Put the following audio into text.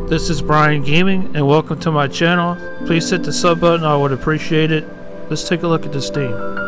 This is Brian Gaming, and welcome to my channel. Please hit the sub button, I would appreciate it. Let's take a look at this theme.